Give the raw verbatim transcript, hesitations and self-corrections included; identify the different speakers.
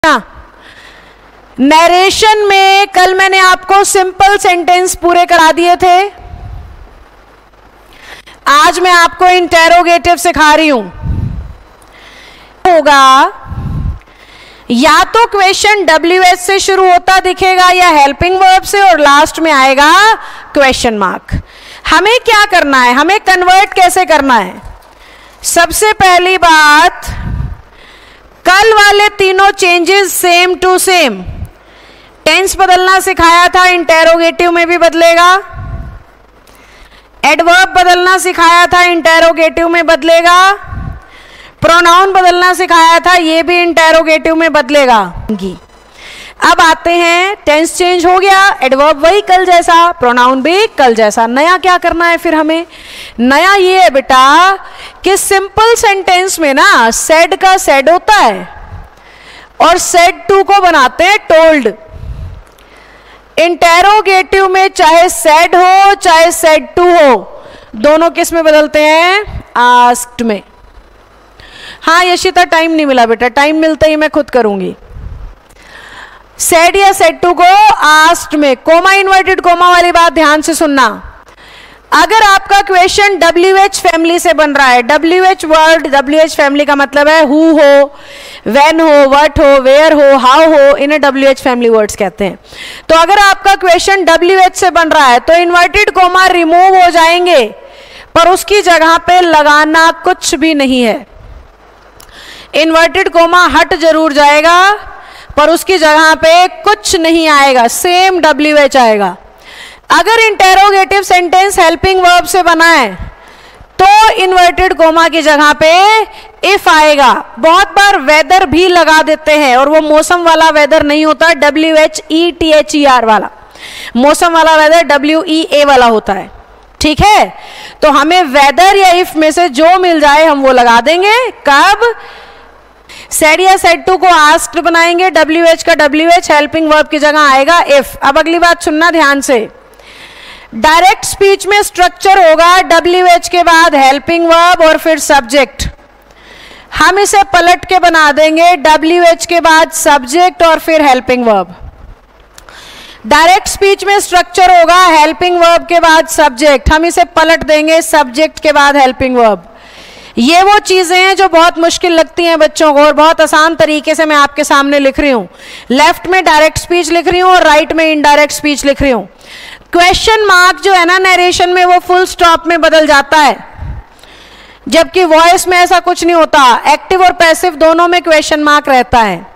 Speaker 1: Narration में कल मैंने आपको सिंपल सेंटेंस पूरे करा दिए थे। आज मैं आपको इंटेरोगेटिव सिखा रही हूं। होगा या तो क्वेश्चन डब्ल्यू एच से शुरू होता दिखेगा या हेल्पिंग वर्ब से, और लास्ट में आएगा क्वेश्चन मार्क। हमें क्या करना है, हमें कन्वर्ट कैसे करना है? सबसे पहली बात, कल वाले तीनों changes same to same. Tense बदलना सिखाया था, इंटेरोगेटिव में भी बदलेगा। एडवर्ब बदलना सिखाया था, इंटेरोगेटिव में बदलेगा। प्रोनाउन बदलना सिखाया था, ये भी इंटेरोगेटिव में बदलेगा। अब आते हैं, टेंस चेंज हो गया, एडवर्ब वही कल जैसा, प्रोनाउन भी कल जैसा। नया क्या करना है फिर हमें? नया ये है बेटा कि सिंपल सेंटेंस में ना सेड का सेड होता है और सेड टू को बनाते हैं टोल्ड। इंटेरोगेटिव में चाहे सेड हो चाहे सेड टू हो, दोनों किस में बदलते हैं? आस्क्ड में। हाँ यशिता, टाइम नहीं मिला बेटा, टाइम मिलते ही मैं खुद करूंगी। सेड या सेड टू को आस्क्ड में। कोमा इन्वर्टेड कोमा वाली बात ध्यान से सुनना। अगर आपका क्वेश्चन डब्ल्यू एच फैमिली से बन रहा है, W H word, W H family का मतलब है हु हो, व्हेन हो, व्हाट हो, वेयर हो, हाउ हो, इन्हें डब्ल्यू एच फैमिली वर्ड्स कहते हैं। तो अगर आपका क्वेश्चन डब्ल्यू एच से बन रहा है तो इन्वर्टेड कोमा रिमूव हो जाएंगे, पर उसकी जगह पे लगाना कुछ भी नहीं है। इन्वर्टेड कोमा हट जरूर जाएगा पर उसकी जगह पे कुछ नहीं आएगा, सेम डब्ल्यू एच आएगा। अगर इंटेरोगेटिव सेंटेंस हेल्पिंग वर्ब से बना है तो इन्वर्टेड कोमा की जगह पे इफ आएगा। बहुत बार वेदर भी लगा देते हैं और वो मौसम वाला वेदर नहीं होता, W H E T H E R वाला। मौसम वाला वेदर डब्ल्यू ई ए वाला होता है, ठीक है? तो हमें वेदर या इफ में से जो मिल जाए हम वो लगा देंगे। कब? सेड या सेड टू को आस्क्ड बनाएंगे, डब्ल्यू एच का डब्ल्यू एच हेल्पिंग वर्ब की जगह आएगा इफ। अब अगली बात सुनना ध्यान से। डायरेक्ट स्पीच में स्ट्रक्चर होगा डब्ल्यू एच के बाद हेल्पिंग वर्ब और फिर सब्जेक्ट। हम इसे पलट के बना देंगे डब्ल्यू एच के बाद सब्जेक्ट और फिर हेल्पिंग वर्ब। डायरेक्ट स्पीच में स्ट्रक्चर होगा हेल्पिंग वर्ब के बाद सब्जेक्ट, हम इसे पलट देंगे सब्जेक्ट के बाद हेल्पिंग वर्ब। ये वो चीजें हैं जो बहुत मुश्किल लगती हैं बच्चों को और बहुत आसान तरीके से मैं आपके सामने लिख रही हूं। लेफ्ट में डायरेक्ट स्पीच लिख रही हूं और राइट में इनडायरेक्ट स्पीच लिख रही हूं। क्वेश्चन मार्क जो है ना नरेशन में, वो फुल स्टॉप में बदल जाता है, जबकि वॉइस में ऐसा कुछ नहीं होता। एक्टिव और पैसिव दोनों में क्वेश्चन मार्क रहता है।